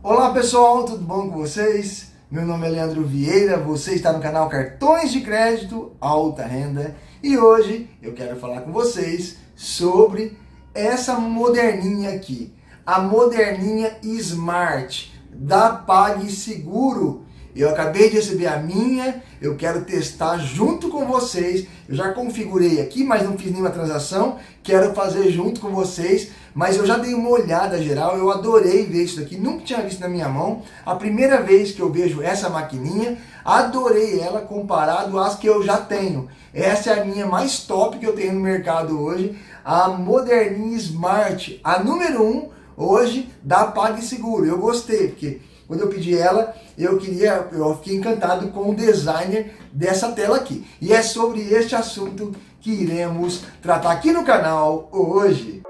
Olá pessoal, tudo bom com vocês? Meu nome é Leandro Vieira, você está no canal Cartões de Crédito Alta Renda e hoje eu quero falar com vocês sobre essa moderninha aqui, a moderninha Smart da PagSeguro. Eu acabei de receber a minha, eu quero testar junto com vocês. Eu já configurei aqui, mas não fiz nenhuma transação. Quero fazer junto com vocês, mas eu já dei uma olhada geral. Eu adorei ver isso daqui, nunca tinha visto na minha mão. A primeira vez que eu vejo essa maquininha, adorei ela comparado às que eu já tenho. Essa é a minha mais top que eu tenho no mercado hoje, a moderninha Smart, a número 1 hoje da PagSeguro. Eu gostei, porque quando eu pedi ela, eu fiquei encantado com o designer dessa tela aqui. E é sobre este assunto que iremos tratar aqui no canal hoje.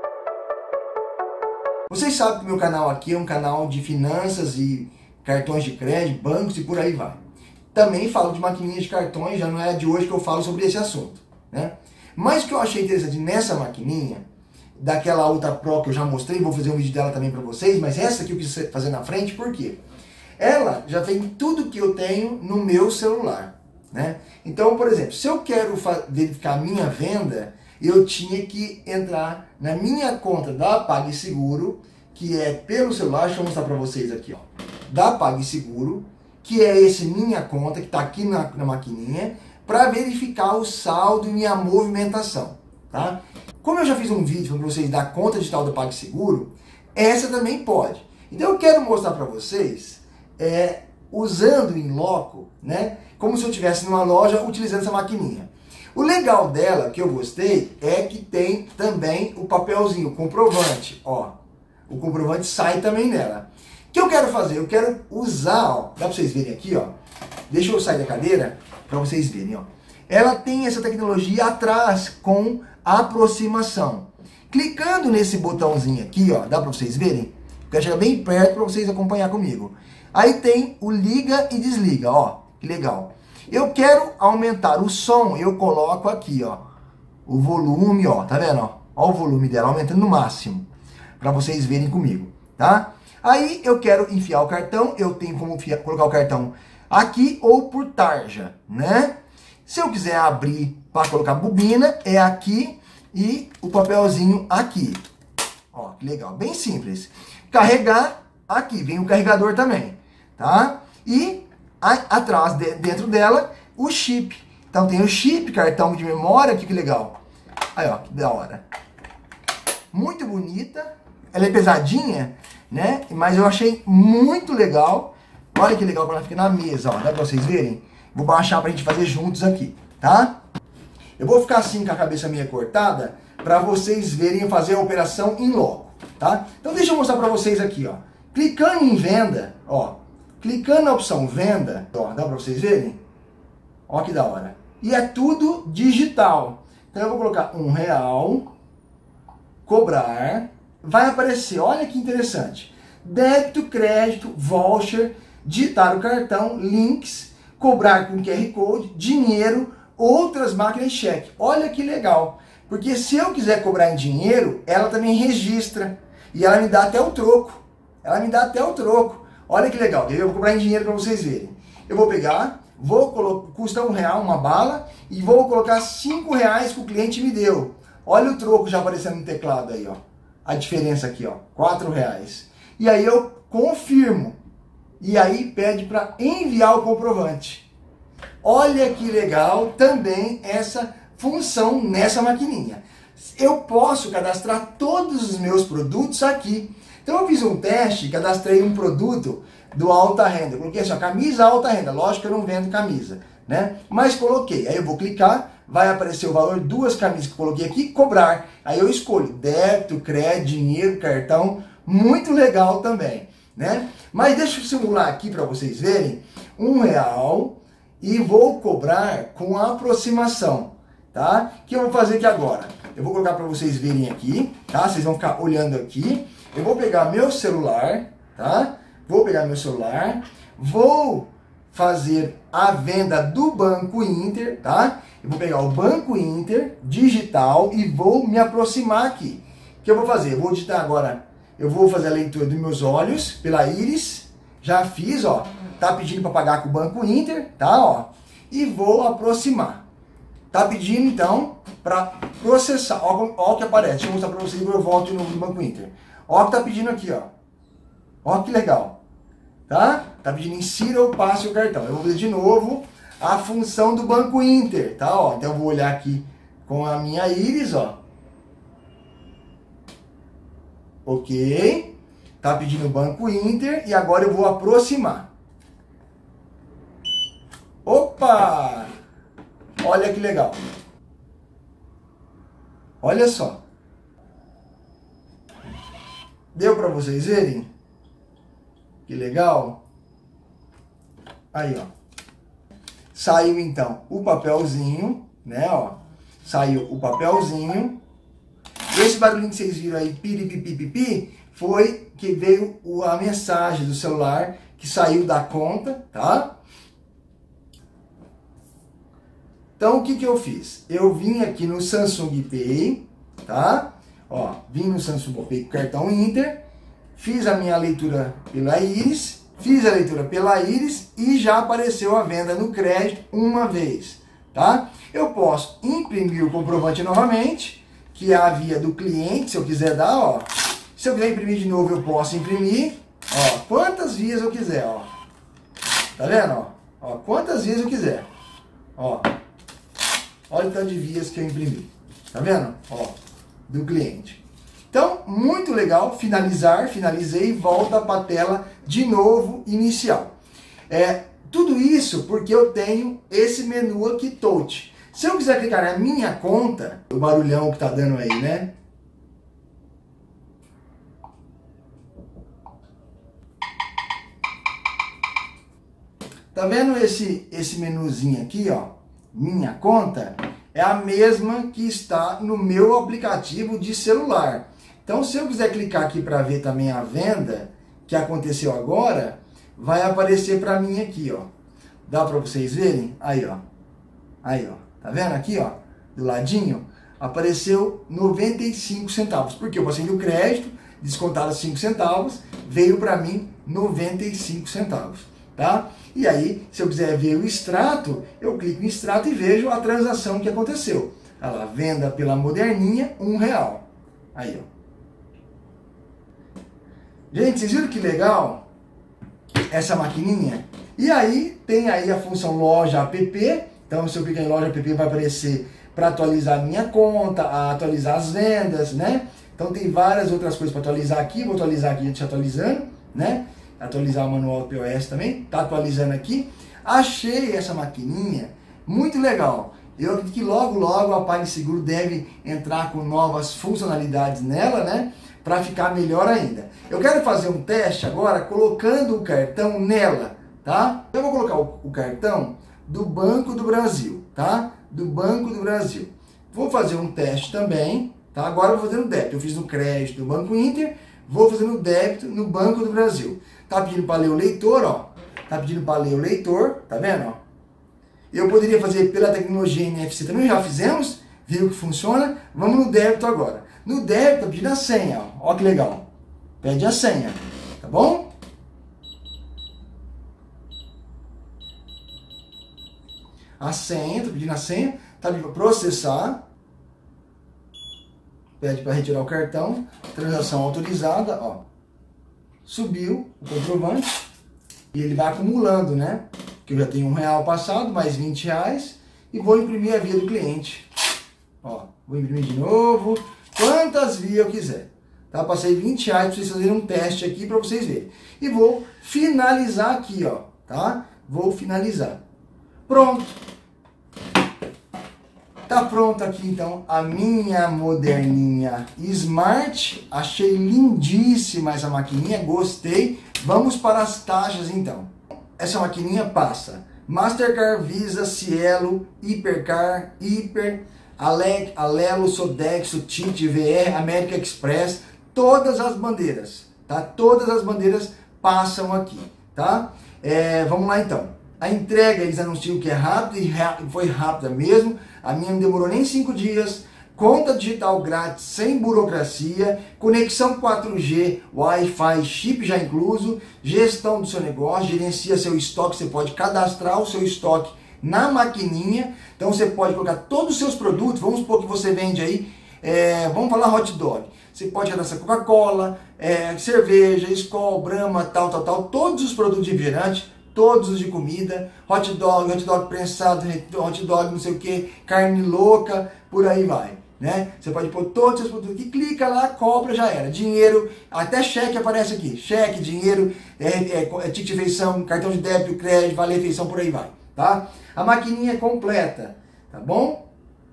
Vocês sabem que o meu canal aqui é um canal de finanças e cartões de crédito, bancos e por aí vai. Também falo de maquininhas de cartões, já não é de hoje que eu falo sobre esse assunto, né? Mas o que eu achei interessante nessa maquininha, daquela outra Pro que eu já mostrei, vou fazer um vídeo dela também para vocês, mas essa aqui eu quis fazer na frente, por quê? Ela já tem tudo que eu tenho no meu celular, né? Então, por exemplo, se eu quero verificar a minha venda, eu tinha que entrar na minha conta da PagSeguro, que é pelo celular, deixa eu mostrar para vocês aqui, ó, da PagSeguro, que é esse minha conta, que está aqui na maquininha, para verificar o saldo e minha movimentação, tá? Como eu já fiz um vídeo para vocês da conta digital da PagSeguro, essa também pode. Então eu quero mostrar para vocês usando em loco, né? Como se eu estivesse numa loja utilizando essa maquininha. O legal dela, que eu gostei, é que tem também o papelzinho, o comprovante, ó. O comprovante sai também nela. O que eu quero fazer? Eu quero usar, ó, dá para vocês verem aqui, ó. Deixa eu sair da cadeira para vocês verem, ó. Ela tem essa tecnologia atrás com aproximação. Clicando nesse botãozinho aqui, ó, dá para vocês verem? Eu quero chegar bem perto para vocês acompanhar comigo. Aí tem o liga e desliga, ó, que legal. Eu quero aumentar o som, eu coloco aqui, ó, o volume, ó, tá vendo, ó? Ó o volume dela, aumentando no máximo, para vocês verem comigo, tá? Aí eu quero enfiar o cartão, eu tenho como colocar o cartão aqui ou por tarja, né? Se eu quiser abrir para colocar bobina, é aqui e o papelzinho aqui. Ó, que legal, bem simples. Carregar, aqui vem o carregador também, tá? E atrás, dentro dela, o chip. Então tem o chip, cartão de memória, que legal. Aí, ó, que da hora. Muito bonita. Ela é pesadinha, né? Mas eu achei muito legal. Olha que legal quando ela fica na mesa, ó. Dá pra vocês verem? Vou baixar pra gente fazer juntos aqui, tá? Eu vou ficar assim com a cabeça minha cortada pra vocês verem eu fazer a operação em loco, tá? Então deixa eu mostrar pra vocês aqui, ó. Clicando em venda, ó. Clicando na opção venda, ó, dá pra vocês verem? Ó que da hora. E é tudo digital. Então eu vou colocar R$1, cobrar, vai aparecer, olha que interessante. Débito, crédito, voucher, digitar o cartão, links, cobrar com QR Code, dinheiro, outras máquinas de cheque. Olha que legal. Porque se eu quiser cobrar em dinheiro, ela também registra. E ela me dá até o troco. Ela me dá até o troco. Olha que legal, eu vou cobrar em dinheiro para vocês verem. Eu vou pegar, custa R$1 uma bala e vou colocar R$5 que o cliente me deu. Olha o troco já aparecendo no teclado aí, ó. A diferença aqui, ó, R$4. E aí eu confirmo. E aí pede para enviar o comprovante. Olha que legal também essa função nessa maquininha. Eu posso cadastrar todos os meus produtos aqui. Então eu fiz um teste, cadastrei um produto do alta renda. Eu coloquei assim, ó, camisa alta renda. Lógico que eu não vendo camisa, né? Mas coloquei. Aí eu vou clicar, vai aparecer o valor, duas camisas que eu coloquei aqui, cobrar. Aí eu escolho débito, crédito, dinheiro, cartão. Muito legal também, né? Mas deixa eu simular aqui para vocês verem. R$1 e vou cobrar com aproximação, tá? O que eu vou fazer aqui agora? Eu vou colocar para vocês verem aqui, tá? Vocês vão ficar olhando aqui. Eu vou pegar meu celular, tá? Vou pegar meu celular, vou fazer a venda do Banco Inter, tá? Eu vou pegar o Banco Inter digital e vou me aproximar aqui. O que eu vou fazer? Eu vou digitar agora eu vou fazer a leitura dos meus olhos pela íris. Já fiz, ó. Tá pedindo para pagar com o Banco Inter, tá, ó. E vou aproximar. Tá pedindo, então, para processar. Ó o que aparece. Deixa eu mostrar para vocês, eu volto no Banco Inter. Ó o que tá pedindo aqui, ó. Ó que legal. Tá? Tá pedindo insira ou passe o cartão. Eu vou fazer de novo a função do Banco Inter, tá? Ó, então eu vou olhar aqui com a minha íris, ó. Ok. Tá pedindo o Banco Inter e agora eu vou aproximar. Opa! Olha que legal. Olha só. Deu para vocês verem? Que legal. Aí, ó. Saiu então o papelzinho, né, ó. Saiu o papelzinho. Esse barulhinho que vocês viram aí, piripipipipi, foi que veio a mensagem do celular que saiu da conta, tá? Então, o que que eu fiz? Eu vim aqui no Samsung Pay, tá? Ó, vim no Samsung Pay com o cartão Inter, fiz a minha leitura pela íris, e já apareceu a venda no crédito uma vez, tá? Eu posso imprimir o comprovante novamente, que é a via do cliente, se eu quiser dar, ó. Se eu quiser imprimir de novo, eu posso imprimir, ó, quantas vias eu quiser, ó. Tá vendo, ó? Ó, quantas vias eu quiser, ó. Olha o tanto de vias que eu imprimi. Tá vendo? Ó, do cliente. Então, muito legal. Finalizar, finalizei, volta para a tela de novo, inicial. Tudo isso porque eu tenho esse menu aqui, Touch. Se eu quiser clicar na minha conta, o barulhão que tá dando aí, né? Tá vendo esse menuzinho aqui, ó? Minha conta é a mesma que está no meu aplicativo de celular. Então, se eu quiser clicar aqui para ver também a venda que aconteceu agora, vai aparecer para mim aqui, ó. Dá para vocês verem? Aí, ó. Aí, ó. Tá vendo aqui, ó? Do ladinho, apareceu 95 centavos. Porque eu passei no crédito, descontaram 5 centavos, veio para mim 95 centavos, tá? E aí, se eu quiser ver o extrato, eu clico em extrato e vejo a transação que aconteceu. Olha lá, venda pela moderninha, R$1. Aí, ó. Gente, vocês viram que legal essa maquininha? E aí, tem aí a função loja app. Então, se eu clicar em loja app, vai aparecer para atualizar a minha conta, atualizar as vendas, né? Então, tem várias outras coisas para atualizar aqui. Vou atualizar aqui, te atualizando, né? Atualizar o manual do POS também. Tá atualizando aqui. Achei essa maquininha muito legal. Eu acredito que logo, logo a PagSeguro deve entrar com novas funcionalidades nela, né? Para ficar melhor ainda. Eu quero fazer um teste agora colocando o cartão nela, tá? Eu vou colocar o cartão do Banco do Brasil, tá? Do Banco do Brasil. Vou fazer um teste também, tá? Agora eu vou fazer no débito. Eu fiz no crédito do Banco Inter, vou fazer no débito no Banco do Brasil. Tá pedindo para ler o leitor, ó. Tá pedindo para ler o leitor, tá vendo, ó? Eu poderia fazer pela tecnologia NFC também, já fizemos, viu que funciona. Vamos no débito agora. No débito, tá pedindo a senha, ó. Ó que legal. Pede a senha, tá bom? A senha, tá pedindo a senha, tá pedindo para processar. Pede para retirar o cartão, transação autorizada, ó. Subiu o comprovante e ele vai acumulando, né? Que eu já tenho R$1 passado, mais R$20 e vou imprimir a via do cliente. Ó, vou imprimir de novo, quantas vias eu quiser. Tá? Passei R$20 para vocês fazerem um teste aqui para vocês verem. E vou finalizar aqui, ó, tá? Vou finalizar. Pronto. Tá pronto aqui então a minha moderninha Smart. Achei lindíssima essa maquininha, gostei. Vamos para as taxas então. Essa maquininha passa Mastercard, Visa, Cielo, Hipercar, Hiper, Alelo, Sodexo, TIT, VR, American Express, todas as bandeiras, tá? Todas as bandeiras passam aqui, tá? Vamos lá então. A entrega eles anunciam que é rápida e foi rápida mesmo. A minha não demorou nem 5 dias. conta digital grátis sem burocracia, conexão 4G, Wi-Fi, chip já incluso, gestão do seu negócio, gerencia seu estoque, você pode cadastrar o seu estoque na maquininha, então você pode colocar todos os seus produtos, vamos supor que você vende aí, vamos falar hot dog, você pode cadastrar Coca-Cola, cerveja, Skol, Brahma, tal, todos os produtos de refrigerante, todos os de comida, hot dog prensado, hot dog não sei o que, carne louca, por aí vai, né? Você pode pôr todos os seus produtos aqui, clica lá, compra, já era. Dinheiro, até cheque aparece aqui, cheque, dinheiro, ticket de refeição, cartão de débito, crédito, vale refeição, por aí vai, tá? A maquininha é completa, tá bom?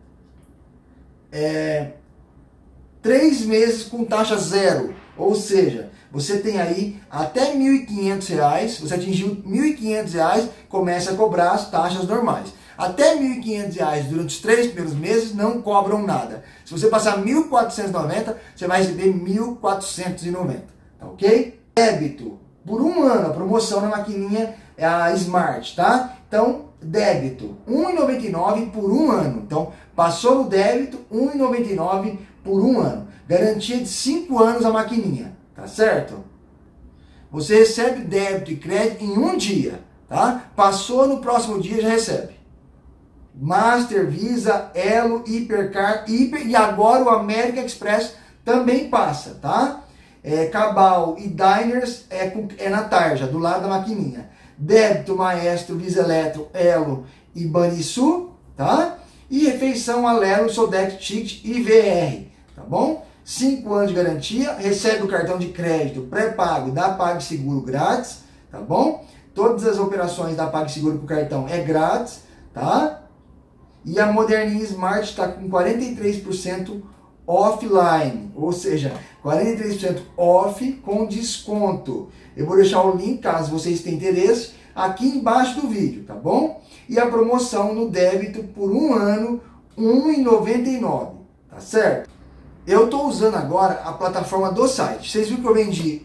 3 meses com taxa zero, ou seja, você tem aí até R$ 1.500, você atingiu R$ 1.500, começa a cobrar as taxas normais. Até R$ 1.500 durante os 3 primeiros meses não cobram nada. Se você passar 1.490, você vai receber 1.490, tá ok? Débito, por 1 ano, a promoção na maquininha é a Smart, tá? Então, débito, R$ 1,99 por 1 ano. Então, passou no débito, R$ 1,99 por 1 ano. Garantia de 5 anos a maquininha. Tá certo? Você recebe débito e crédito em 1 dia, tá? Passou no próximo dia já recebe. Master, Visa, Elo, Hipercar, e agora o American Express também passa, tá? Cabal e Diners é na tarja, do lado da maquininha. Débito, Maestro, Visa Eletro, Elo e Banrisul, tá? E refeição Alelo, Sodexo, Ticket e VR, tá bom? 5 anos de garantia, recebe o cartão de crédito pré-pago da PagSeguro grátis, tá bom? Todas as operações da PagSeguro com cartão é grátis, tá? E a Moderninha Smart está com 43% offline, ou seja, 43% off com desconto. Eu vou deixar o link, caso vocês tenham interesse, aqui embaixo do vídeo, tá bom? E a promoção no débito por 1 ano, R$ 1,99, tá certo? Eu estou usando agora a plataforma do site. Vocês viram que eu vendi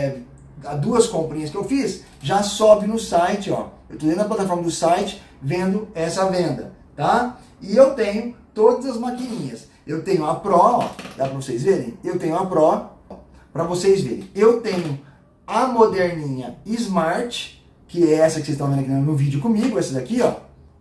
2 comprinhas que eu fiz? Já sobe no site, ó. Eu estou dentro da plataforma do site vendo essa venda, tá? E eu tenho todas as maquininhas. Eu tenho a Pro, ó, dá para vocês verem? Eu tenho a Pro, para vocês verem. Eu tenho a Moderninha Smart, que é essa que vocês estão vendo aqui no vídeo comigo, essa daqui, ó.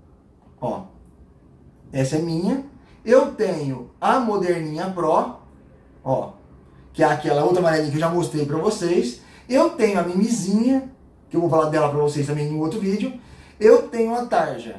Ó, essa é minha. Eu tenho a Moderninha Pro, ó, que é aquela outra amarelinha que eu já mostrei para vocês. Eu tenho a Mimizinha, que eu vou falar dela para vocês também em outro vídeo. Eu tenho a Tarja,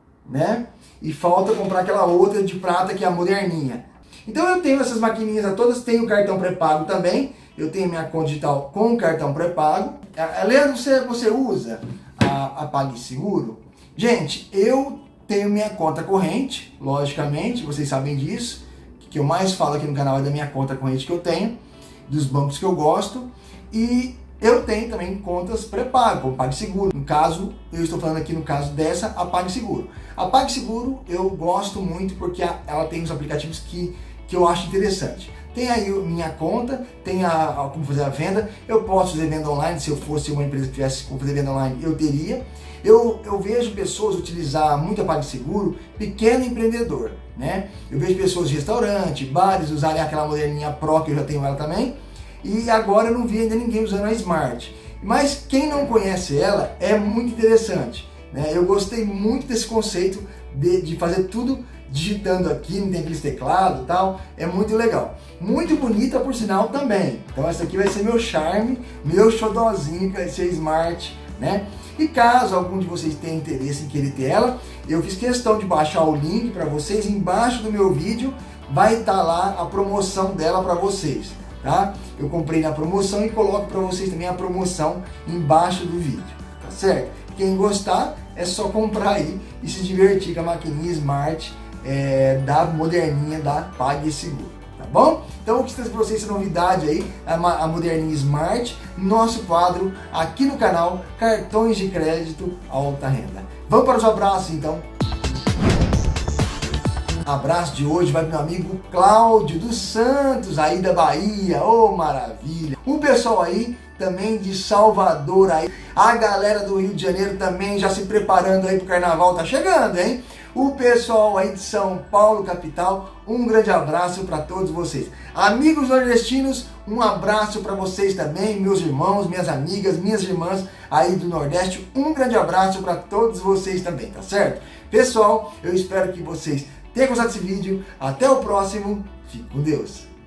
né? E falta comprar aquela outra de prata que é a Moderninha. Então eu tenho essas maquininhas todas, tenho cartão pré-pago também. Eu tenho minha conta digital com cartão pré-pago. Leandro, você usa a PagSeguro? Gente, eu tenho minha conta corrente, logicamente, vocês sabem disso. O que eu mais falo aqui no canal é da minha conta corrente que eu tenho, dos bancos que eu gosto. E eu tenho também contas pré-pago, como PagSeguro. No caso, eu estou falando aqui no caso dessa, a PagSeguro. A PagSeguro eu gosto muito porque ela tem os aplicativos que eu acho interessante. Tem aí minha conta, tem como fazer a venda. Eu posso fazer venda online, se eu fosse uma empresa que tivesse como fazer venda online, eu teria. Eu vejo pessoas utilizar muito a PagSeguro, pequeno empreendedor, né? Eu vejo pessoas de restaurante, bares, usarem aquela Moderninha Pro, que eu já tenho ela também. E agora eu não vi ainda ninguém usando a Smart. Mas quem não conhece ela, é muito interessante, né? Eu gostei muito desse conceito de fazer tudo digitando aqui, não tem aqueles teclados e tal, é muito legal. Muito bonita, por sinal, também. Então essa aqui vai ser meu charme, meu xodózinho, que vai ser Smart, né? E caso algum de vocês tenha interesse em querer ter ela, eu fiz questão de baixar o link para vocês. Embaixo do meu vídeo vai estar lá a promoção dela para vocês, tá? Eu comprei na promoção e coloco para vocês também a promoção embaixo do vídeo, tá certo? Quem gostar é só comprar aí e se divertir com a maquininha Smart da Moderninha da PagSeguro, tá bom? Então eu quis trazer para vocês essa novidade aí, a Moderninha Smart, nosso quadro aqui no canal Cartões de Crédito Alta Renda. Vamos para os abraços então. Abraço de hoje vai para meu amigo Cláudio dos Santos, aí da Bahia, ô maravilha! O pessoal aí também de Salvador aí, a galera do Rio de Janeiro também já se preparando aí pro carnaval, tá chegando, hein? O pessoal aí de São Paulo, capital, um grande abraço para todos vocês. Amigos nordestinos, um abraço para vocês também, meus irmãos, minhas amigas, minhas irmãs aí do Nordeste, um grande abraço para todos vocês também, tá certo? Pessoal, eu espero que vocês tenham gostado desse vídeo. Até o próximo. Fique com Deus.